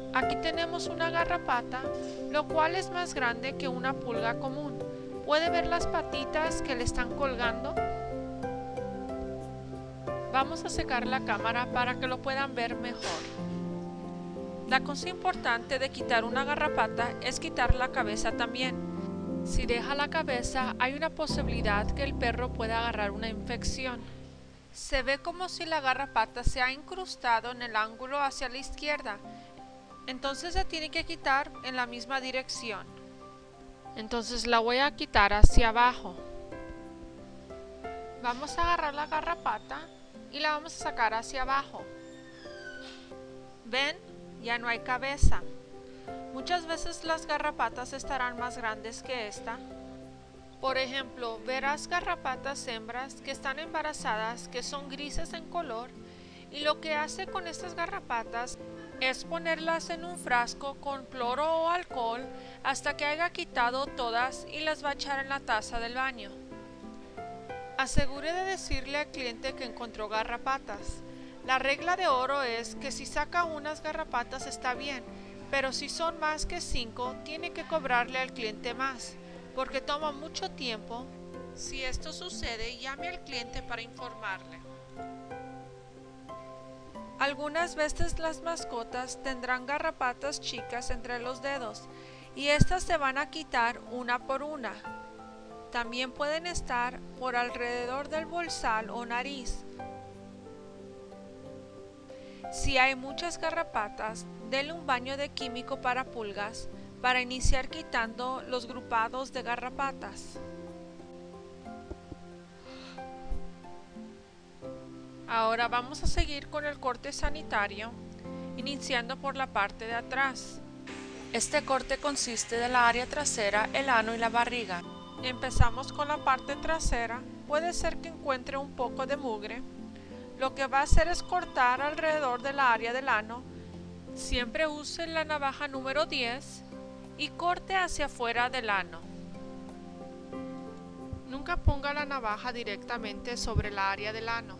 Aquí tenemos una garrapata, lo cual es más grande que una pulga común. ¿Puede ver las patitas que le están colgando? Vamos a secar la cámara para que lo puedan ver mejor. La cosa importante de quitar una garrapata es quitar la cabeza también. Si deja la cabeza, hay una posibilidad que el perro pueda agarrar una infección. Se ve como si la garrapata se ha incrustado en el ángulo hacia la izquierda. Entonces se tiene que quitar en la misma dirección. Entonces la voy a quitar hacia abajo. Vamos a agarrar la garrapata y la vamos a sacar hacia abajo. ¿Ven? Ya no hay cabeza. Muchas veces las garrapatas estarán más grandes que esta. Por ejemplo, verás garrapatas hembras que están embarazadas que son grises en color, y lo que hace con estas garrapatas es ponerlas en un frasco con cloro o alcohol hasta que haya quitado todas y las va a echar en la taza del baño. Asegure de decirle al cliente que encontró garrapatas. La regla de oro es que si saca unas garrapatas está bien, pero si son más que 5 tiene que cobrarle al cliente más, porque toma mucho tiempo. Si esto sucede, llame al cliente para informarle. Algunas veces las mascotas tendrán garrapatas chicas entre los dedos y estas se van a quitar una por una. También pueden estar por alrededor del bolsal o nariz. Si hay muchas garrapatas, denle un baño de químico para pulgas para iniciar quitando los grupados de garrapatas. Ahora vamos a seguir con el corte sanitario, iniciando por la parte de atrás. Este corte consiste de la área trasera, el ano y la barriga. Empezamos con la parte trasera. Puede ser que encuentre un poco de mugre. Lo que va a hacer es cortar alrededor de la área del ano. Siempre use la navaja número 10 y corte hacia afuera del ano. Nunca ponga la navaja directamente sobre la área del ano.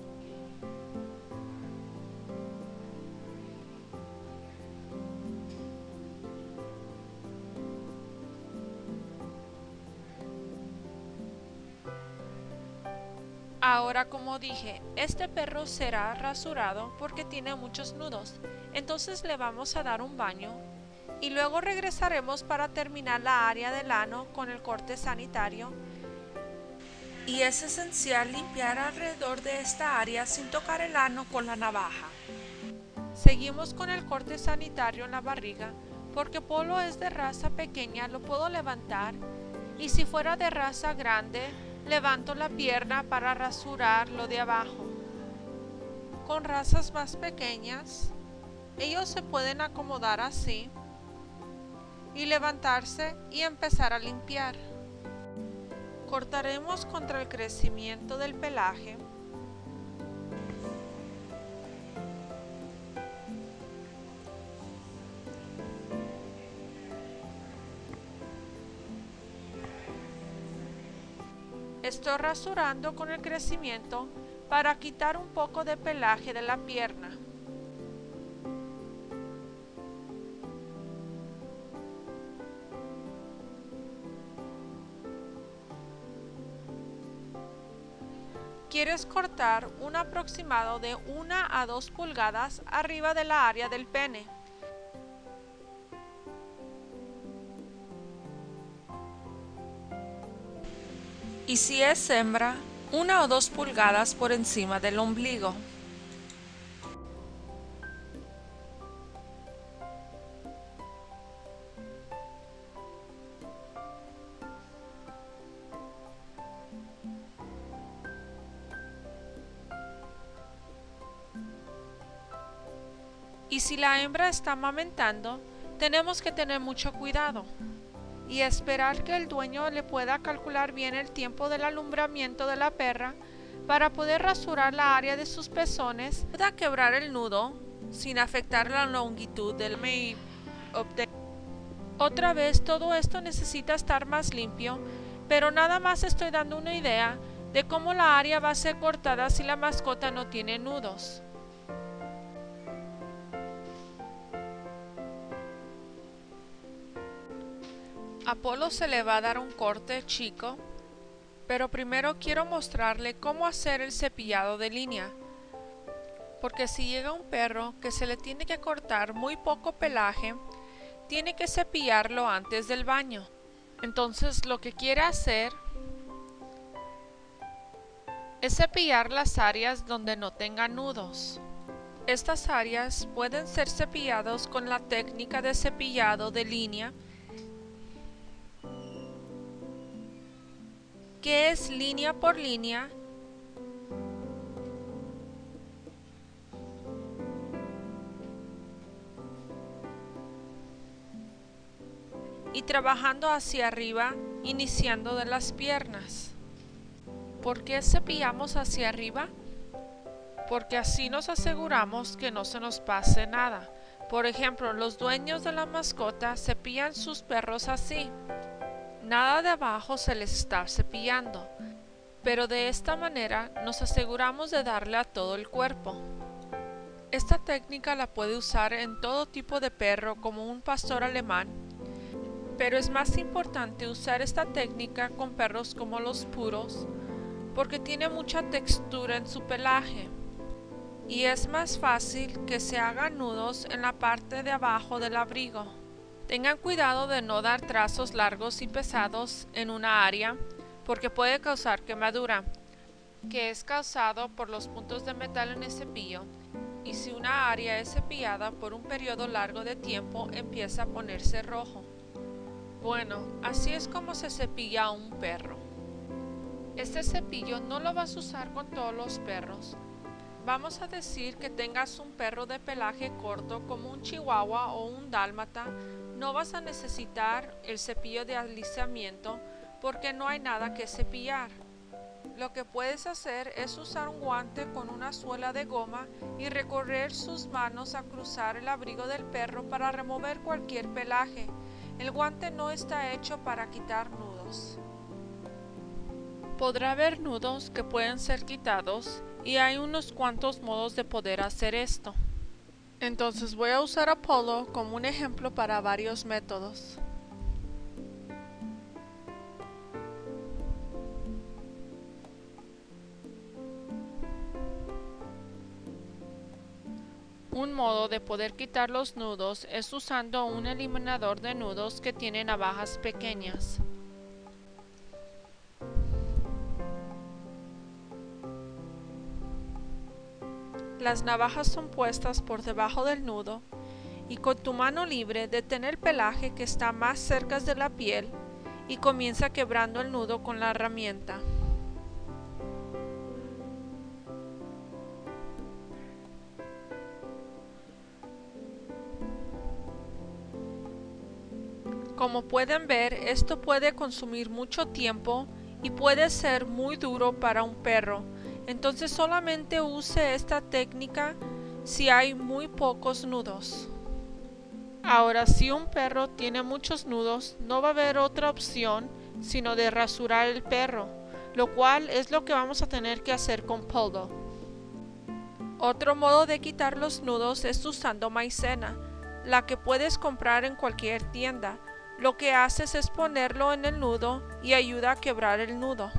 Ahora, como dije, este perro será rasurado porque tiene muchos nudos, entonces le vamos a dar un baño y luego regresaremos para terminar la área del ano con el corte sanitario. Y es esencial limpiar alrededor de esta área sin tocar el ano con la navaja. Seguimos con el corte sanitario en la barriga. Porque Polo es de raza pequeña, lo puedo levantar, y si fuera de raza grande, levanto la pierna para rasurar lo de abajo. Con razas más pequeñas, ellos se pueden acomodar así y levantarse y empezar a limpiar. Cortaremos contra el crecimiento del pelaje. Estoy rasurando con el crecimiento para quitar un poco de pelaje de la pierna. Quieres cortar un aproximado de 1 a 2 pulgadas arriba de la área del pene. Y si es hembra, 1 o 2 pulgadas por encima del ombligo. Y si la hembra está amamentando, tenemos que tener mucho cuidado y esperar que el dueño le pueda calcular bien el tiempo del alumbramiento de la perra para poder rasurar la área de sus pezones. Pueda quebrar el nudo sin afectar la longitud del medio. Otra vez, todo esto necesita estar más limpio, pero nada más estoy dando una idea de cómo la área va a ser cortada si la mascota no tiene nudos. A Polo se le va a dar un corte chico, pero primero quiero mostrarle cómo hacer el cepillado de línea, porque si llega un perro que se le tiene que cortar muy poco pelaje, tiene que cepillarlo antes del baño. Entonces lo que quiere hacer es cepillar las áreas donde no tengan nudos. Estas áreas pueden ser cepillados con la técnica de cepillado de línea, que es línea por línea y trabajando hacia arriba, iniciando de las piernas. ¿Por qué cepillamos hacia arriba? Porque así nos aseguramos que no se nos pase nada. Por ejemplo, los dueños de la mascota cepillan sus perros así. Nada de abajo se les está cepillando, pero de esta manera nos aseguramos de darle a todo el cuerpo. Esta técnica la puede usar en todo tipo de perro como un pastor alemán, pero es más importante usar esta técnica con perros como los puros, porque tiene mucha textura en su pelaje y es más fácil que se hagan nudos en la parte de abajo del abrigo. Tengan cuidado de no dar trazos largos y pesados en una área porque puede causar quemadura, que es causado por los puntos de metal en el cepillo, y si una área es cepillada por un periodo largo de tiempo empieza a ponerse rojo. Bueno, así es como se cepilla a un perro. Este cepillo no lo vas a usar con todos los perros. Vamos a decir que tengas un perro de pelaje corto como un chihuahua o un dálmata, no vas a necesitar el cepillo de alisamiento porque no hay nada que cepillar. Lo que puedes hacer es usar un guante con una suela de goma y recorrer sus manos a cruzar el abrigo del perro para remover cualquier pelaje. El guante no está hecho para quitar nudos. Podrá haber nudos que pueden ser quitados y hay unos cuantos modos de poder hacer esto. Entonces voy a usar a Polo como un ejemplo para varios métodos. Un modo de poder quitar los nudos es usando un eliminador de nudos que tiene navajas pequeñas. Las navajas son puestas por debajo del nudo y con tu mano libre detén el pelaje que está más cerca de la piel y comienza quebrando el nudo con la herramienta. Como pueden ver, esto puede consumir mucho tiempo y puede ser muy duro para un perro. Entonces solamente use esta técnica si hay muy pocos nudos. Ahora, si un perro tiene muchos nudos, no va a haber otra opción sino de rasurar el perro, lo cual es lo que vamos a tener que hacer con Polo. Otro modo de quitar los nudos es usando maicena, la que puedes comprar en cualquier tienda. Lo que haces es ponerlo en el nudo y ayuda a quebrar el nudo.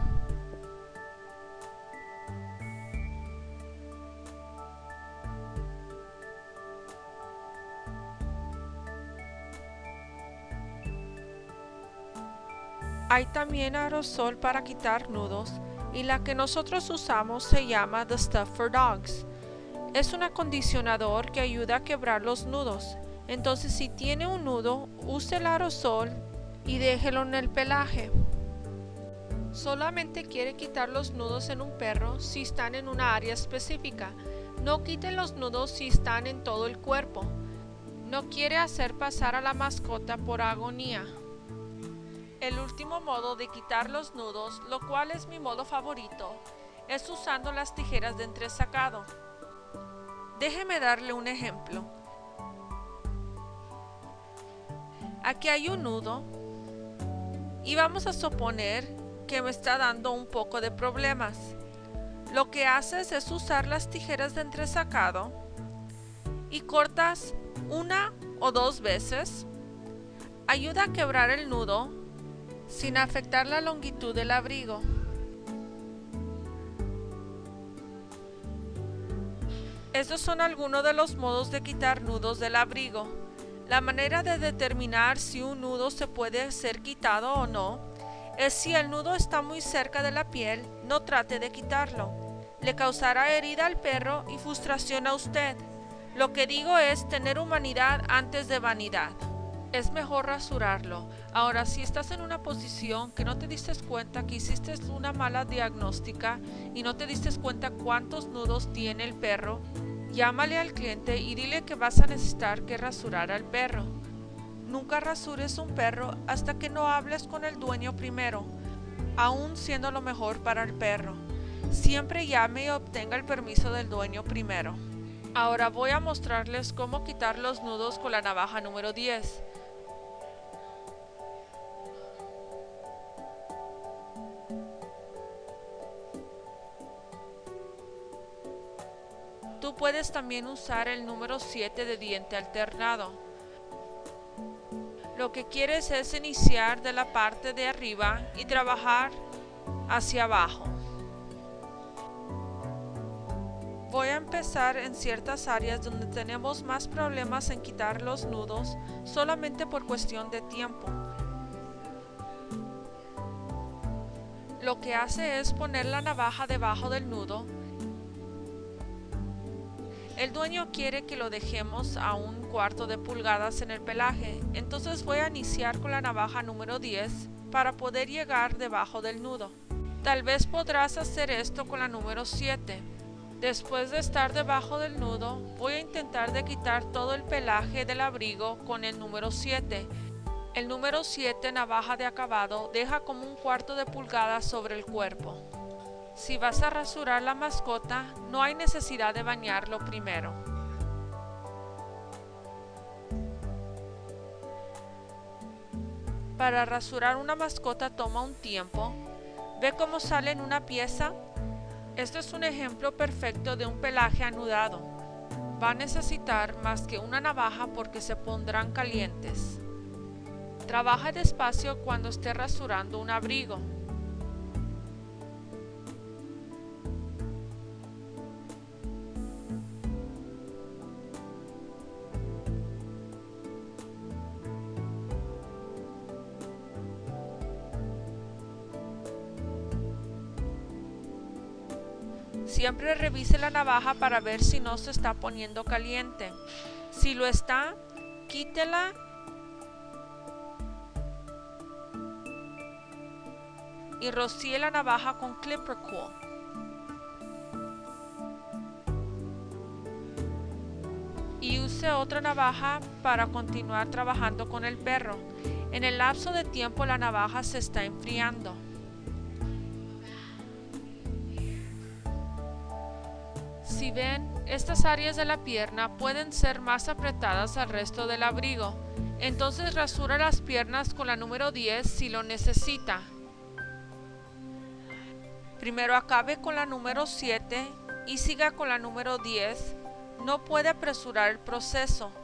Hay también aerosol para quitar nudos y la que nosotros usamos se llama The Stuff for Dogs. Es un acondicionador que ayuda a quebrar los nudos. Entonces si tiene un nudo, use el aerosol y déjelo en el pelaje. Solamente quiere quitar los nudos en un perro si están en una área específica. No quite los nudos si están en todo el cuerpo. No quiere hacer pasar a la mascota por agonía. El último modo de quitar los nudos, lo cual es mi modo favorito, es usando las tijeras de entresacado. Déjeme darle un ejemplo. Aquí hay un nudo y vamos a suponer que me está dando un poco de problemas. Lo que haces es usar las tijeras de entresacado y cortas una o dos veces. Ayuda a quebrar el nudo sin afectar la longitud del abrigo. Estos son algunos de los modos de quitar nudos del abrigo. La manera de determinar si un nudo se puede ser quitado o no es si el nudo está muy cerca de la piel, no trate de quitarlo. Le causará herida al perro y frustración a usted. Lo que digo es tener humanidad antes de vanidad. Es mejor rasurarlo. Ahora, si estás en una posición que no te diste cuenta que hiciste una mala diagnóstica y no te diste cuenta cuántos nudos tiene el perro, llámale al cliente y dile que vas a necesitar que rasurar al perro. Nunca rasures un perro hasta que no hables con el dueño primero, aun siendo lo mejor para el perro. Siempre llame y obtenga el permiso del dueño primero. Ahora voy a mostrarles cómo quitar los nudos con la navaja número 10. Tú puedes también usar el número 7 de diente alternado. Lo que quieres es iniciar de la parte de arriba y trabajar hacia abajo. Voy a empezar en ciertas áreas donde tenemos más problemas en quitar los nudos solamente por cuestión de tiempo. Lo que hace es poner la navaja debajo del nudo. El dueño quiere que lo dejemos a 1/4 de pulgadas en el pelaje, entonces voy a iniciar con la navaja número 10 para poder llegar debajo del nudo. Tal vez podrás hacer esto con la número 7. Después de estar debajo del nudo, voy a intentar de quitar todo el pelaje del abrigo con el número 7. El número 7, navaja de acabado, deja como 1/4 de pulgada sobre el cuerpo. Si vas a rasurar la mascota, no hay necesidad de bañarlo primero. Para rasurar una mascota toma un tiempo. ¿Ve cómo sale en una pieza? Este es un ejemplo perfecto de un pelaje anudado. Va a necesitar más que una navaja porque se pondrán calientes. Trabaja despacio cuando esté rasurando un abrigo. Siempre revise la navaja para ver si no se está poniendo caliente. Si lo está, quítela y rocíe la navaja con Clipper Cool. Y use otra navaja para continuar trabajando con el perro. En el lapso de tiempo la navaja se está enfriando. Si ven, estas áreas de la pierna pueden ser más apretadas al resto del abrigo, entonces rasura las piernas con la número 10 si lo necesita. Primero acabe con la número 7 y siga con la número 10. No puede apresurar el proceso.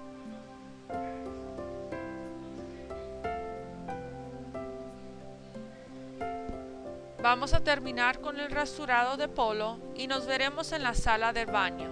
Vamos a terminar con el rasurado de Polo y nos veremos en la sala del baño.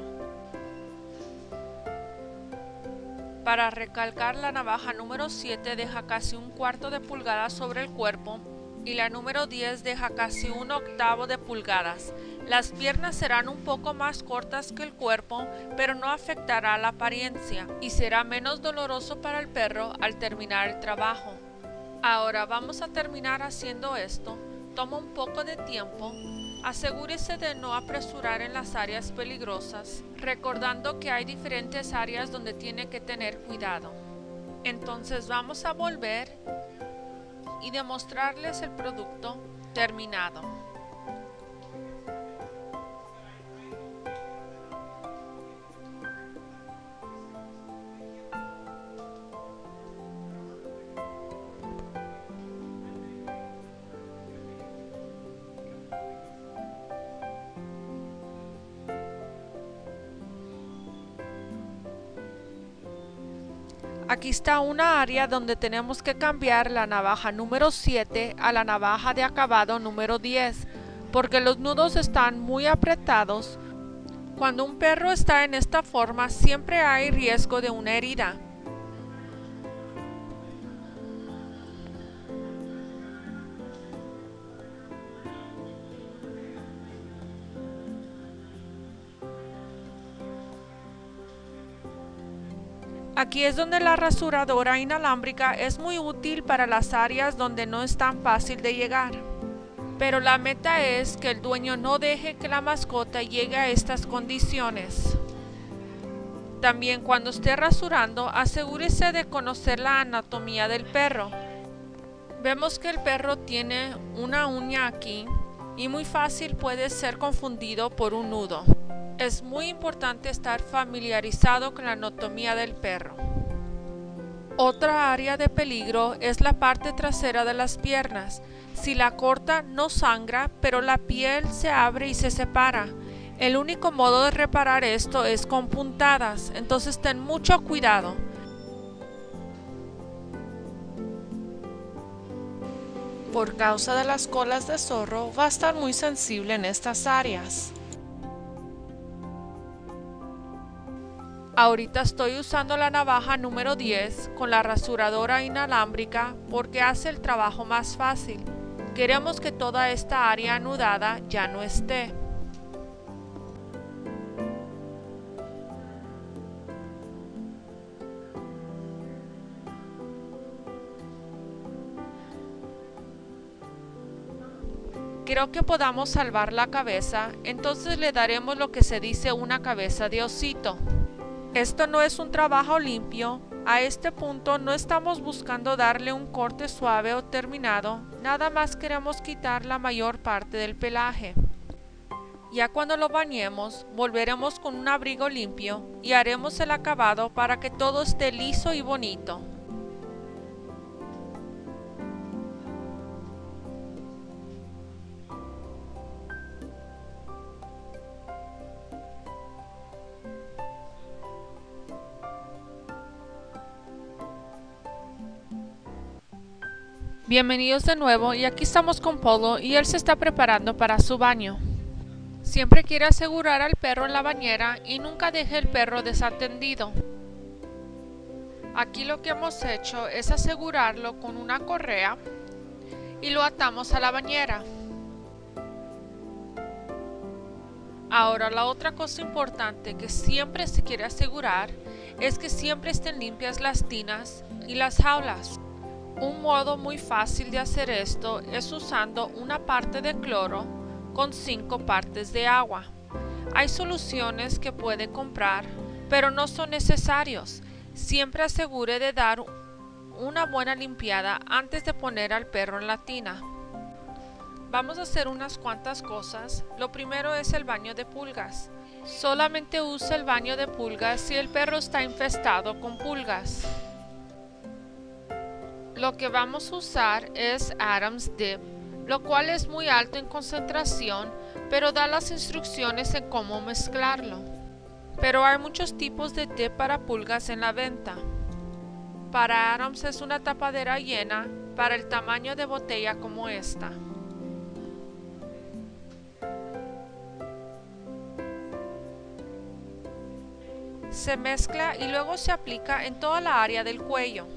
Para recalcar, la navaja número 7 deja casi 1/4 de pulgada sobre el cuerpo y la número 10 deja casi 1/8 de pulgadas. Las piernas serán un poco más cortas que el cuerpo, pero no afectará la apariencia y será menos doloroso para el perro al terminar el trabajo. Ahora vamos a terminar haciendo esto. Toma un poco de tiempo. Asegúrese de no apresurar en las áreas peligrosas, recordando que hay diferentes áreas donde tiene que tener cuidado. Entonces vamos a volver y demostrarles el producto terminado. Aquí está una área donde tenemos que cambiar la navaja número 7 a la navaja de acabado número 10, porque los nudos están muy apretados. Cuando un perro está en esta forma, siempre hay riesgo de una herida. Aquí es donde la rasuradora inalámbrica es muy útil para las áreas donde no es tan fácil de llegar. Pero la meta es que el dueño no deje que la mascota llegue a estas condiciones. También cuando esté rasurando, asegúrese de conocer la anatomía del perro. Vemos que el perro tiene una uña aquí y muy fácil puede ser confundido por un nudo. Es muy importante estar familiarizado con la anatomía del perro. Otra área de peligro es la parte trasera de las piernas. Si la corta no sangra, pero la piel se abre y se separa. El único modo de reparar esto es con puntadas, entonces ten mucho cuidado. Por causa de las colas de zorro, va a estar muy sensible en estas áreas. Ahorita estoy usando la navaja número 10 con la rasuradora inalámbrica porque hace el trabajo más fácil. Queremos que toda esta área anudada ya no esté. Creo que podamos salvar la cabeza, entonces le daremos lo que se dice una cabeza de osito. Esto no es un trabajo limpio. A este punto no estamos buscando darle un corte suave o terminado, nada más queremos quitar la mayor parte del pelaje. Ya cuando lo bañemos, volveremos con un abrigo limpio y haremos el acabado para que todo esté liso y bonito. Bienvenidos de nuevo y aquí estamos con Polo y él se está preparando para su baño. Siempre quiere asegurar al perro en la bañera y nunca deje el perro desatendido. Aquí lo que hemos hecho es asegurarlo con una correa y lo atamos a la bañera. Ahora la otra cosa importante que siempre se quiere asegurar es que siempre estén limpias las tinas y las jaulas. Un modo muy fácil de hacer esto es usando una parte de cloro con 5 partes de agua. Hay soluciones que puede comprar, pero no son necesarios. Siempre asegure de dar una buena limpiada antes de poner al perro en la tina. Vamos a hacer unas cuantas cosas. Lo primero es el baño de pulgas. Solamente usa el baño de pulgas si el perro está infestado con pulgas. Lo que vamos a usar es Adam's Dip, lo cual es muy alto en concentración, pero da las instrucciones en cómo mezclarlo. Pero hay muchos tipos de dip para pulgas en la venta. Para Adams es una tapadera llena para el tamaño de botella como esta. Se mezcla y luego se aplica en toda la área del cuello.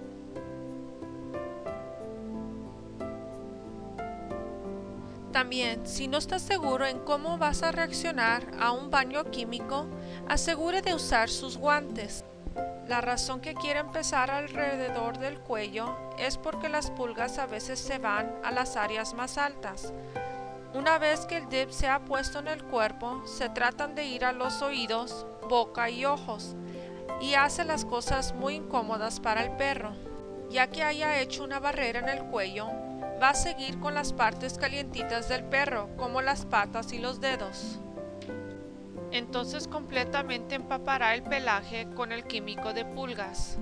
También, si no estás seguro en cómo vas a reaccionar a un baño químico, asegure de usar sus guantes. La razón que quiere empezar alrededor del cuello es porque las pulgas a veces se van a las áreas más altas. Una vez que el dip se ha puesto en el cuerpo, se tratan de ir a los oídos, boca y ojos, y hace las cosas muy incómodas para el perro. Ya que haya hecho una barrera en el cuello, va a seguir con las partes calientitas del perro, como las patas y los dedos. Entonces completamente empapará el pelaje con el químico de pulgas.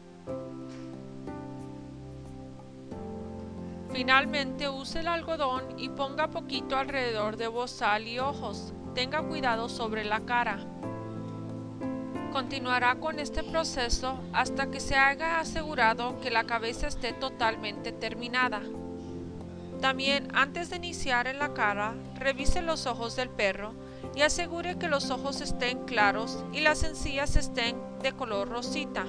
Finalmente use el algodón y ponga poquito alrededor de bozal y ojos. Tenga cuidado sobre la cara. Continuará con este proceso hasta que se haya asegurado que la cabeza esté totalmente terminada. También, antes de iniciar en la cara, revise los ojos del perro y asegure que los ojos estén claros y las encías estén de color rosita.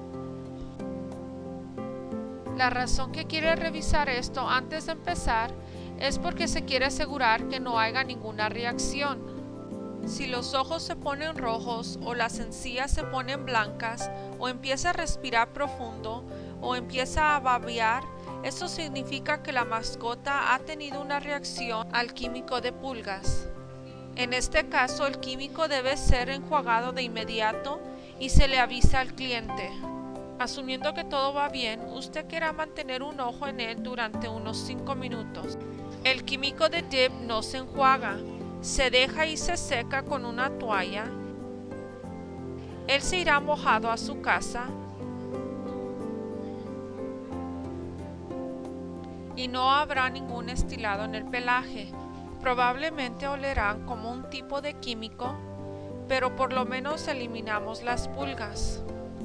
La razón que quiere revisar esto antes de empezar es porque se quiere asegurar que no haya ninguna reacción. Si los ojos se ponen rojos o las encías se ponen blancas o empieza a respirar profundo o empieza a babear, esto significa que la mascota ha tenido una reacción al químico de pulgas. En este caso, el químico debe ser enjuagado de inmediato y se le avisa al cliente. Asumiendo que todo va bien, usted querrá mantener un ojo en él durante unos 5 minutos. El químico de dip no se enjuaga, se deja y se seca con una toalla. Él se irá mojado a su casa y no habrá ningún estilado en el pelaje. Probablemente olerán como un tipo de químico, pero por lo menos eliminamos las pulgas.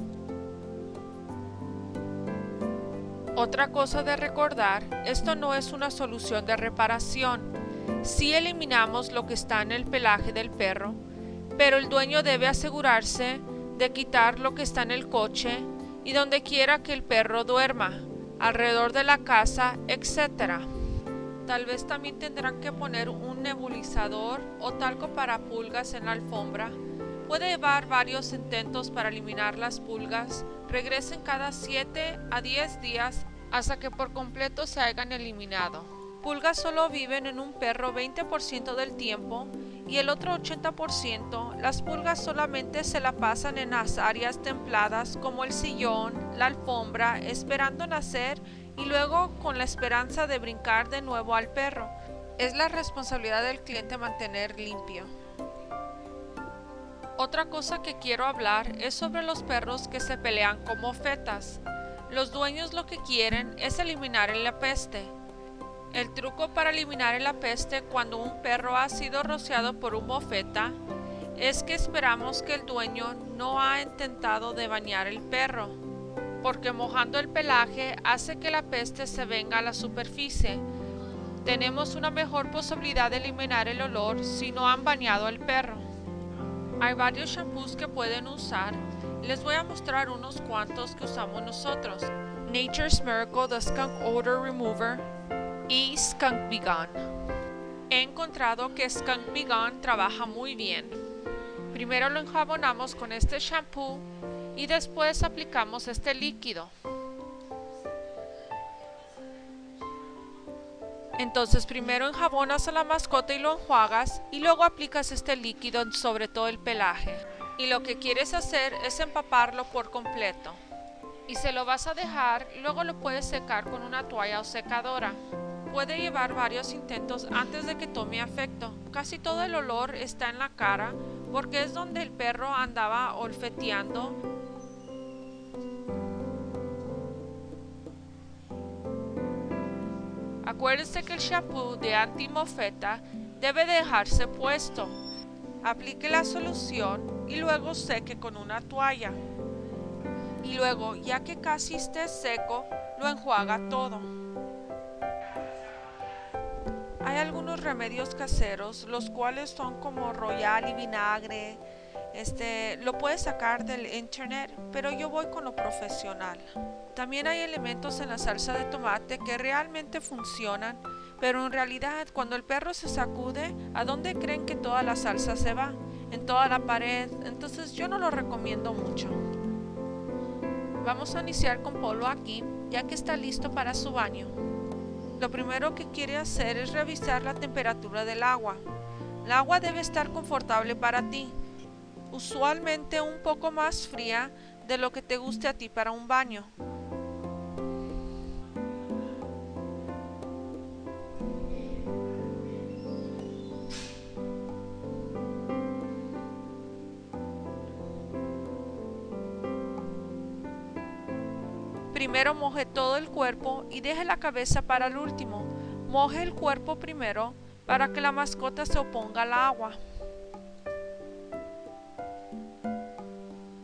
Otra cosa de recordar, esto no es una solución de reparación. Sí eliminamos lo que está en el pelaje del perro, pero el dueño debe asegurarse de quitar lo que está en el coche y donde quiera que el perro duerma, alrededor de la casa, etc. Tal vez también tendrán que poner un nebulizador o talco para pulgas en la alfombra. Puede llevar varios intentos para eliminar las pulgas. Regresen cada 7 a 10 días hasta que por completo se hayan eliminado. Pulgas solo viven en un perro 20% del tiempo y el otro 80% las pulgas solamente se la pasan en las áreas templadas como el sillón, la alfombra, esperando nacer y luego con la esperanza de brincar de nuevo al perro. Es la responsabilidad del cliente mantener limpio. Otra cosa que quiero hablar es sobre los perros que se pelean con mofetas. Los dueños lo que quieren es eliminar el apeste. El truco para eliminar el apeste cuando un perro ha sido rociado por un mofeta es que esperamos que el dueño no ha intentado de bañar el perro, porque mojando el pelaje hace que la peste se venga a la superficie. Tenemos una mejor posibilidad de eliminar el olor si no han bañado al perro. Hay varios shampoos que pueden usar. Les voy a mostrar unos cuantos que usamos nosotros. Nature's Miracle, the Skunk Odor Remover y Skunk Be Gone. He encontrado que Skunk Be Gone trabaja muy bien. Primero lo enjabonamos con este shampoo y después aplicamos este líquido. Entonces primero enjabonas a la mascota y lo enjuagas y luego aplicas este líquido sobre todo el pelaje. Y lo que quieres hacer es empaparlo por completo. Y se lo vas a dejar, luego lo puedes secar con una toalla o secadora. Puede llevar varios intentos antes de que tome efecto. Casi todo el olor está en la cara porque es donde el perro andaba olfateando. Acuérdese que el shampoo de antimofeta debe dejarse puesto. Aplique la solución y luego seque con una toalla. Y luego, ya que casi esté seco, lo enjuaga todo. Hay algunos remedios caseros, los cuales son como royal y vinagre. Lo puedes sacar del internet, pero yo voy con lo profesional. También hay elementos en la salsa de tomate que realmente funcionan, pero en realidad cuando el perro se sacude, ¿a dónde creen que toda la salsa se va? En toda la pared. Entonces yo no lo recomiendo mucho. Vamos a iniciar con Polo aquí, ya que está listo para su baño. Lo primero que quiere hacer es revisar la temperatura del agua. El agua debe estar confortable para ti, usualmente un poco más fría de lo que te guste a ti para un baño. Primero moje todo el cuerpo y deje la cabeza para el último. Moje el cuerpo primero para que la mascota se oponga al agua.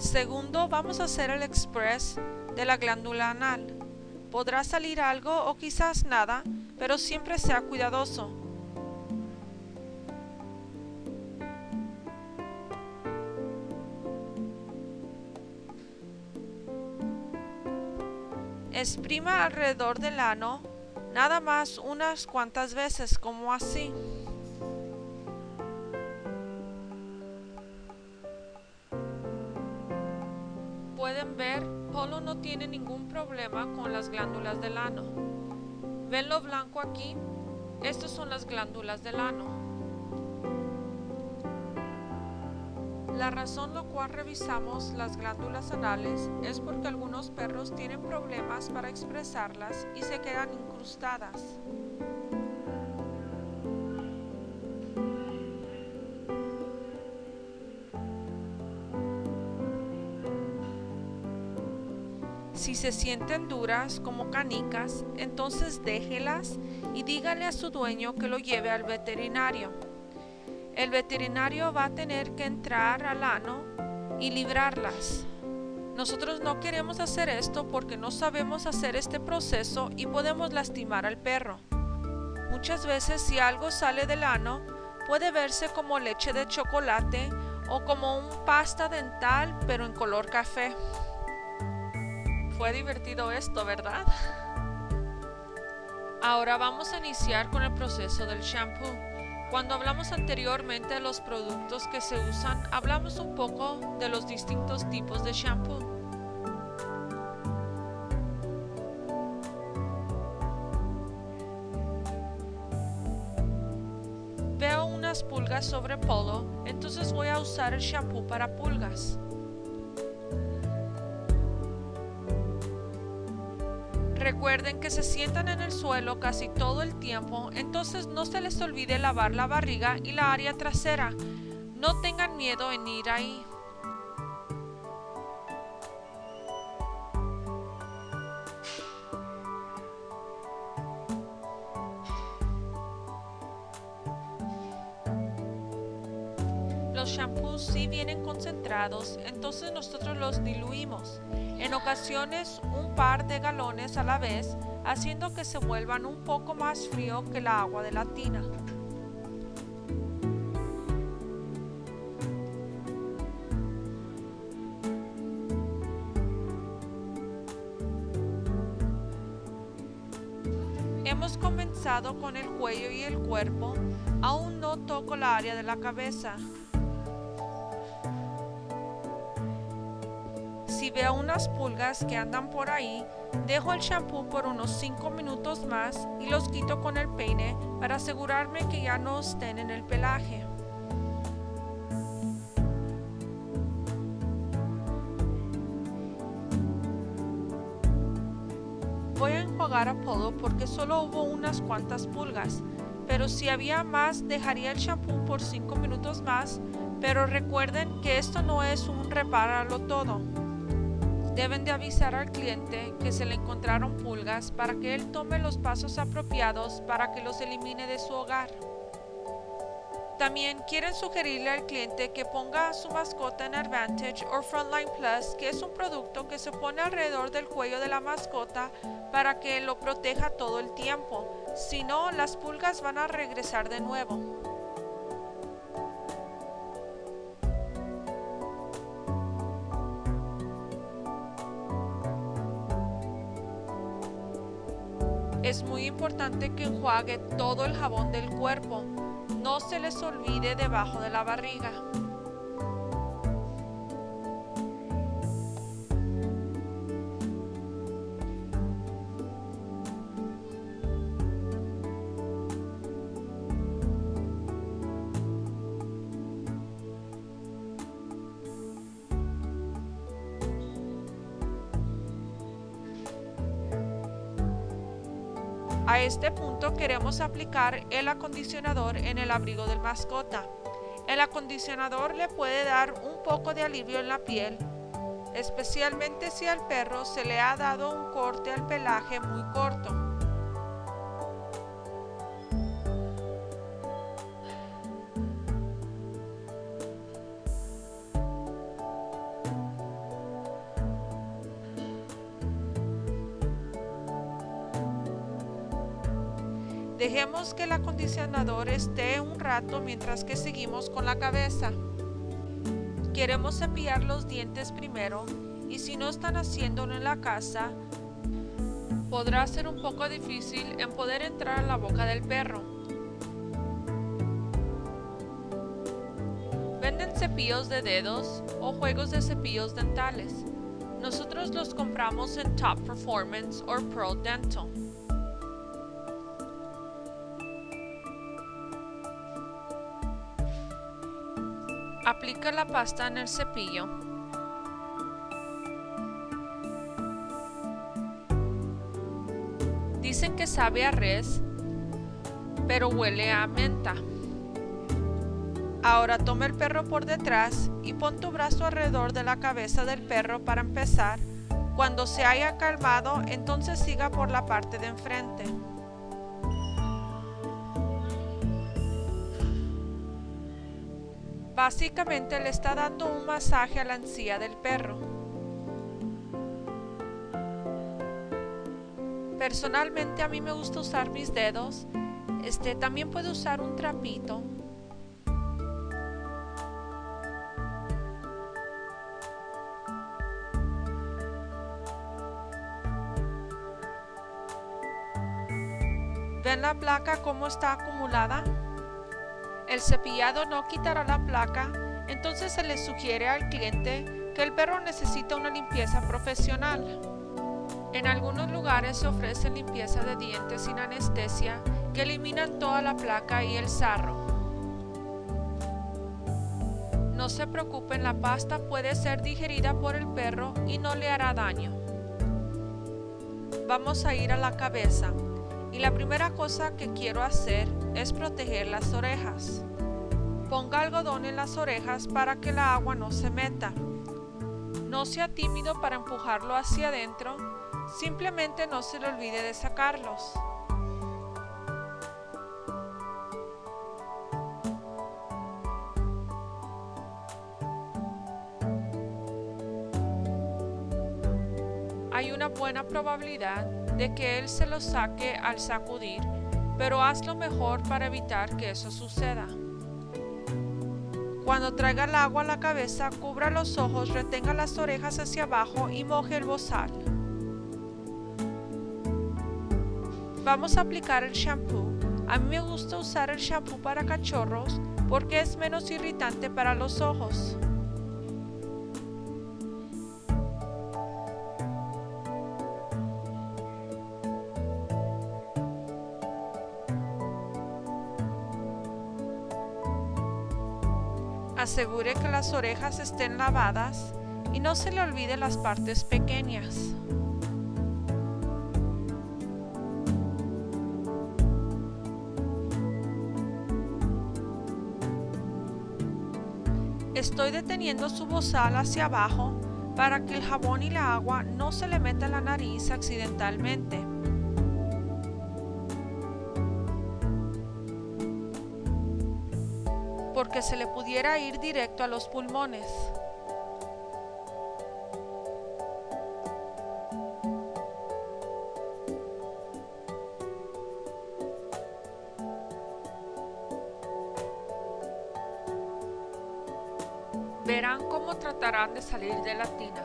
Segundo, vamos a hacer el express de la glándula anal. Podrá salir algo o quizás nada, pero siempre sea cuidadoso. Exprima alrededor del ano, nada más unas cuantas veces, como así. Pueden ver, Polo no tiene ningún problema con las glándulas del ano. ¿Ven lo blanco aquí? Estas son las glándulas del ano. La razón por la cual revisamos las glándulas anales es porque algunos perros tienen problemas para expresarlas y se quedan incrustadas. Si se sienten duras como canicas, entonces déjelas y dígale a su dueño que lo lleve al veterinario. El veterinario va a tener que entrar al ano y librarlas. Nosotros no queremos hacer esto porque no sabemos hacer este proceso y podemos lastimar al perro. Muchas veces si algo sale del ano, puede verse como leche de chocolate o como un pasta dental pero en color café. Fue divertido esto, ¿verdad? Ahora vamos a iniciar con el proceso del shampoo. Cuando hablamos anteriormente de los productos que se usan, hablamos un poco de los distintos tipos de shampoo. Veo unas pulgas sobre Polo, entonces voy a usar el shampoo para pulgas. Recuerden que se sientan en el suelo casi todo el tiempo, entonces no se les olvide lavar la barriga y la área trasera. No tengan miedo en ir ahí. Los shampoos sí vienen concentrados, entonces nosotros los diluimos. En ocasiones un par de galones a la vez, haciendo que se vuelvan un poco más frío que la agua de la tina. Hemos comenzado con el cuello y el cuerpo, aún no toco la área de la cabeza. Si veo unas pulgas que andan por ahí, dejo el shampoo por unos 5 minutos más y los quito con el peine para asegurarme que ya no estén en el pelaje. Voy a enjuagar a Polo porque solo hubo unas cuantas pulgas, pero si había más dejaría el shampoo por 5 minutos más, pero recuerden que esto no es un repáralo todo. Deben de avisar al cliente que se le encontraron pulgas para que él tome los pasos apropiados para que los elimine de su hogar. También quieren sugerirle al cliente que ponga a su mascota en Advantage o Frontline Plus, que es un producto que se pone alrededor del cuello de la mascota para que lo proteja todo el tiempo. Si no, las pulgas van a regresar de nuevo. Es muy importante que enjuague todo el jabón del cuerpo. No se les olvide debajo de la barriga. A este punto queremos aplicar el acondicionador en el abrigo del mascota. El acondicionador le puede dar un poco de alivio en la piel, especialmente si al perro se le ha dado un corte al pelaje muy corto. Dejemos que el acondicionador esté un rato mientras que seguimos con la cabeza. Queremos cepillar los dientes primero y si no están haciéndolo en la casa, podrá ser un poco difícil en poder entrar a la boca del perro. Venden cepillos de dedos o juegos de cepillos dentales. Nosotros los compramos en Top Performance o Pro Dental. Aplica la pasta en el cepillo. Dicen que sabe a res, pero huele a menta. Ahora toma el perro por detrás y pon tu brazo alrededor de la cabeza del perro para empezar. Cuando se haya calmado, entonces siga por la parte de enfrente. Básicamente le está dando un masaje a la encía del perro. Personalmente a mí me gusta usar mis dedos. También puedo usar un trapito. ¿Ven la placa cómo está acumulada? El cepillado no quitará la placa, entonces se le sugiere al cliente que el perro necesita una limpieza profesional. En algunos lugares se ofrece limpieza de dientes sin anestesia que eliminan toda la placa y el sarro. No se preocupen, la pasta puede ser digerida por el perro y no le hará daño. Vamos a ir a la cabeza. Y la primera cosa que quiero hacer es proteger las orejas. Ponga algodón en las orejas para que la agua no se meta. No sea tímido para empujarlo hacia adentro, simplemente no se le olvide de sacarlos. Hay una buena probabilidad de que él se los saque al sacudir, pero hazlo mejor para evitar que eso suceda. Cuando traiga el agua a la cabeza, cubra los ojos, retenga las orejas hacia abajo y moje el bozal. Vamos a aplicar el shampoo. A mí me gusta usar el shampoo para cachorros porque es menos irritante para los ojos. Asegure que las orejas estén lavadas y no se le olvide las partes pequeñas. Estoy deteniendo su bozal hacia abajo para que el jabón y la agua no se le meta en la nariz accidentalmente. Porque se le pudiera ir directo a los pulmones. Verán cómo tratarán de salir de la tina.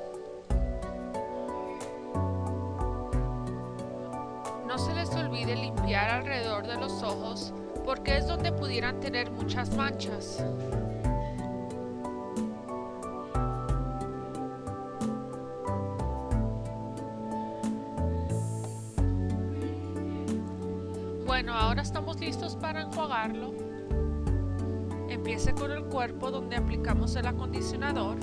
No se les olvide limpiar alrededor de los ojos porque es donde pudieran tener muchas manchas. Bueno, ahora estamos listos para enjuagarlo. Empiece con el cuerpo donde aplicamos el acondicionador.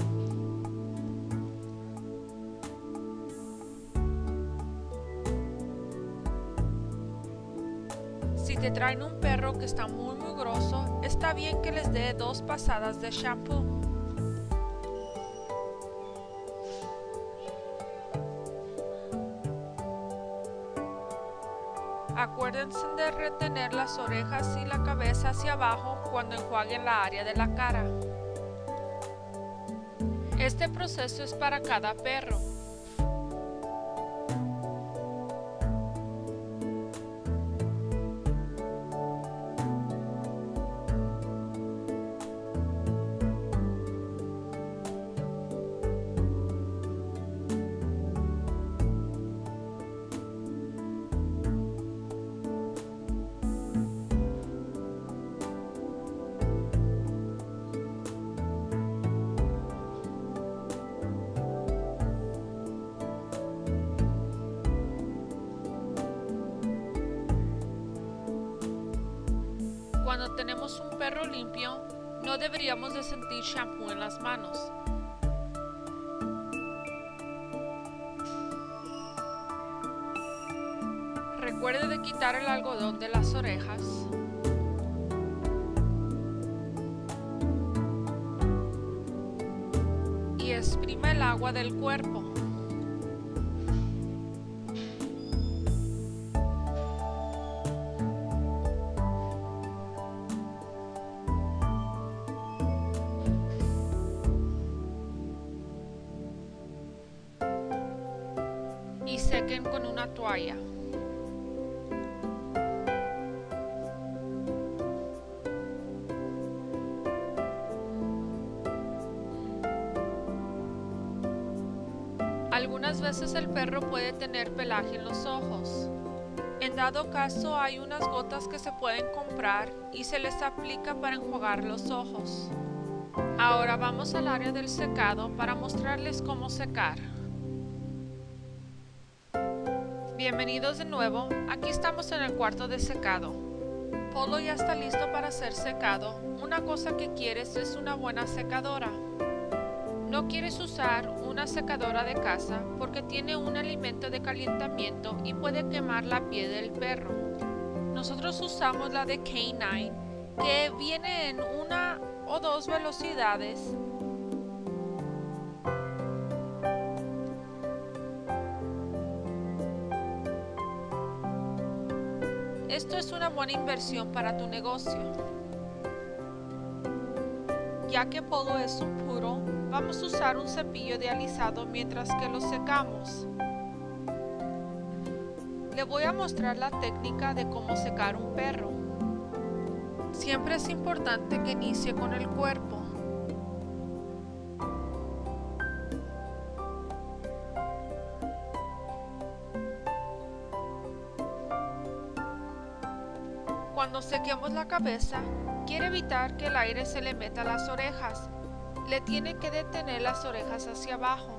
Si te traen un perro que está muy grosso, está bien que les dé 2 pasadas de shampoo. Acuérdense de retener las orejas y la cabeza hacia abajo cuando enjuaguen la área de la cara. Este proceso es para cada perro. Cuando tenemos un perro limpio, no deberíamos de sentir shampoo en las manos. Recuerde de quitar el algodón de las orejas. Y exprima el agua del cuerpo. Y sequen con una toalla. Algunas veces el perro puede tener pelaje en los ojos. En dado caso, hay unas gotas que se pueden comprar y se les aplica para enjuagar los ojos. Ahora vamos al área del secado para mostrarles cómo secar. Bienvenidos de nuevo, aquí estamos en el cuarto de secado. Polo ya está listo para ser secado. Una cosa que quieres es una buena secadora. No quieres usar una secadora de casa porque tiene un elemento de calentamiento y puede quemar la piel del perro. Nosotros usamos la de K9, que viene en 1 o 2 velocidades. Esto es una buena inversión para tu negocio. Ya que Polo es un puro, vamos a usar un cepillo de alisado mientras que lo secamos. Le voy a mostrar la técnica de cómo secar un perro. Siempre es importante que inicie con el cuerpo. Cuando sequemos la cabeza, quiere evitar que el aire se le meta a las orejas. Le tiene que detener las orejas hacia abajo.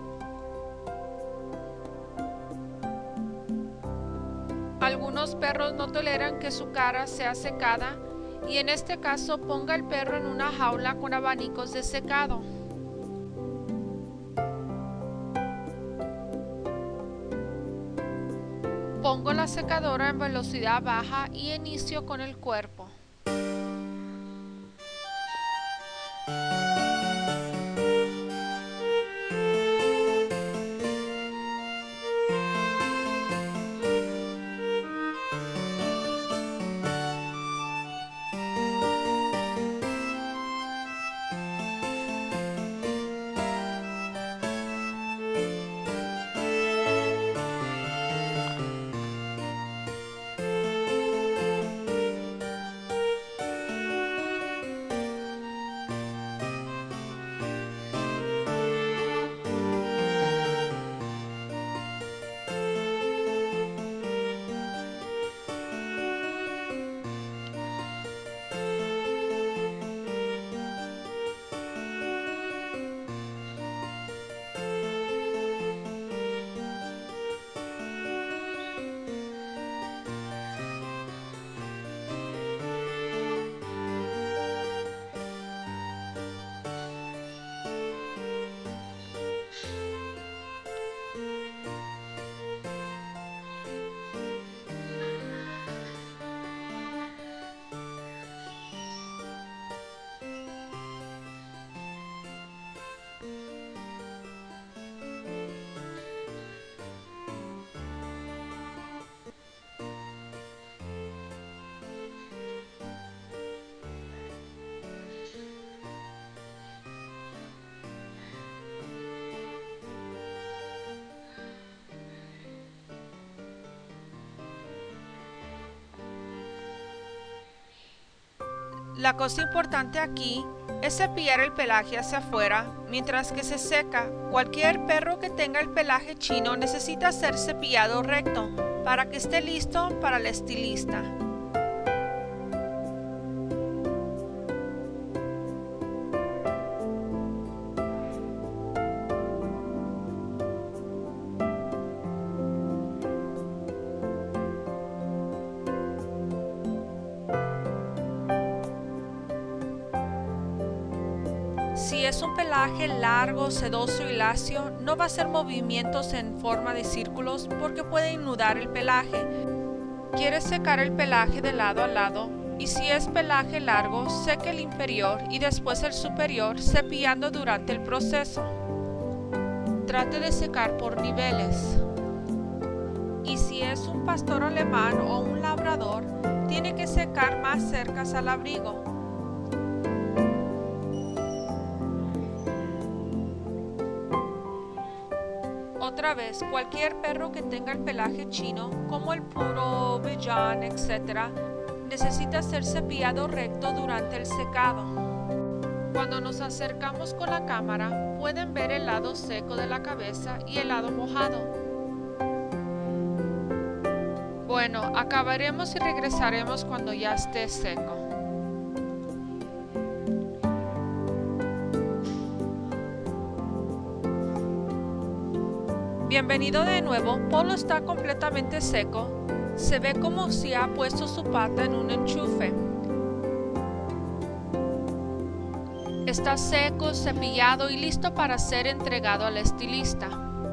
Algunos perros no toleran que su cara sea secada y en este caso ponga el perro en una jaula con abanicos de secado. Pongo la secadora en velocidad baja y inicio con el cuerpo. La cosa importante aquí es cepillar el pelaje hacia afuera mientras que se seca. Cualquier perro que tenga el pelaje chino necesita ser cepillado recto para que esté listo para el estilista. es un pelaje largo, sedoso y lacio, no va a hacer movimientos en forma de círculos porque puede inundar el pelaje. Quieres secar el pelaje de lado a lado y si es pelaje largo, seque el inferior y después el superior cepillando durante el proceso. Trate de secar por niveles. Y si es un pastor alemán o un labrador, tiene que secar más cerca al abrigo. Otra vez, cualquier perro que tenga el pelaje chino, como el puro, Bichon, etc., necesita ser cepillado recto durante el secado. Cuando nos acercamos con la cámara, pueden ver el lado seco de la cabeza y el lado mojado. Bueno, acabaremos y regresaremos cuando ya esté seco. Bienvenido de nuevo. Polo está completamente seco. Se ve como si ha puesto su pata en un enchufe. Está seco, cepillado y listo para ser entregado al estilista.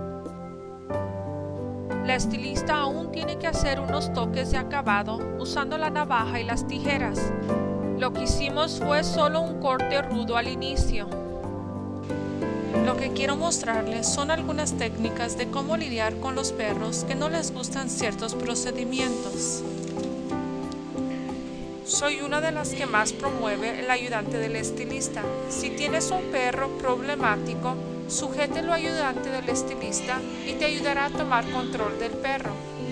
La estilista aún tiene que hacer unos toques de acabado usando la navaja y las tijeras. Lo que hicimos fue solo un corte rudo al inicio. Lo que quiero mostrarles son algunas técnicas de cómo lidiar con los perros que no les gustan ciertos procedimientos. Soy una de las que más promueve el ayudante del estilista. Si tienes un perro problemático, sujételo al ayudante del estilista y te ayudará a tomar control del perro.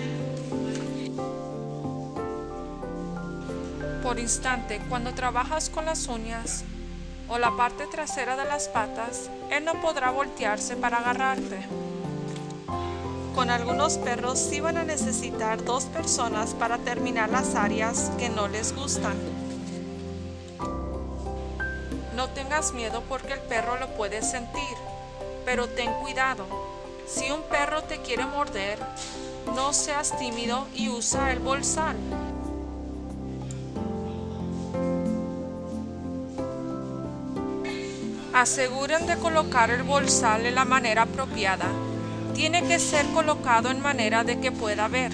Por instante, cuando trabajas con las uñas o la parte trasera de las patas, él no podrá voltearse para agarrarte. Con algunos perros sí van a necesitar 2 personas para terminar las áreas que no les gustan. No tengas miedo porque el perro lo puede sentir, pero ten cuidado. Si un perro te quiere morder, no seas tímido y usa el bolsal. Aseguren de colocar el bolsal de la manera apropiada. Tiene que ser colocado en manera de que pueda ver.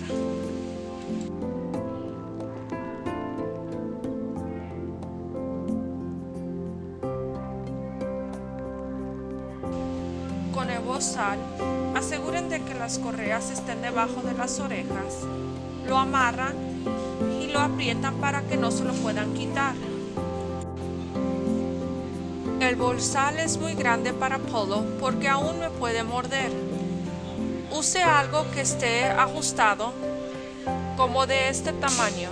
Con el bolsal, aseguren de que las correas estén debajo de las orejas. Lo amarran y lo aprietan para que no se lo puedan quitar. El bolsal es muy grande para Polo porque aún me puede morder. Use algo que esté ajustado, como de este tamaño.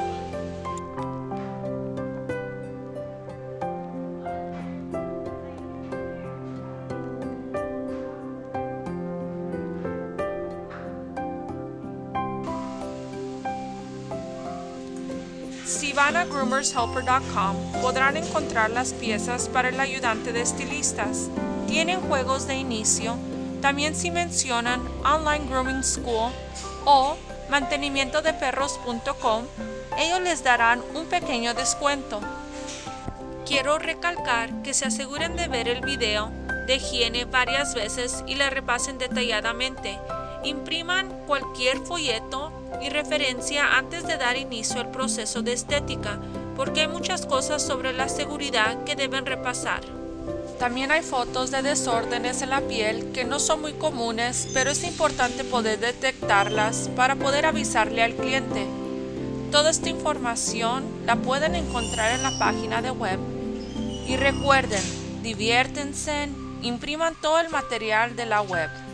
Si van a groomershelper.com podrán encontrar las piezas para el ayudante de estilistas. Tienen juegos de inicio. También si mencionan Online Grooming School o mantenimientodeperros.com, ellos les darán un pequeño descuento. Quiero recalcar que se aseguren de ver el video de higiene varias veces y le repasen detalladamente. Impriman cualquier folleto y referencia antes de dar inicio al proceso de estética, porque hay muchas cosas sobre la seguridad que deben repasar. También hay fotos de desórdenes en la piel que no son muy comunes, pero es importante poder detectarlas para poder avisarle al cliente. Toda esta información la pueden encontrar en la página de web. Y recuerden, diviértanse, impriman todo el material de la web.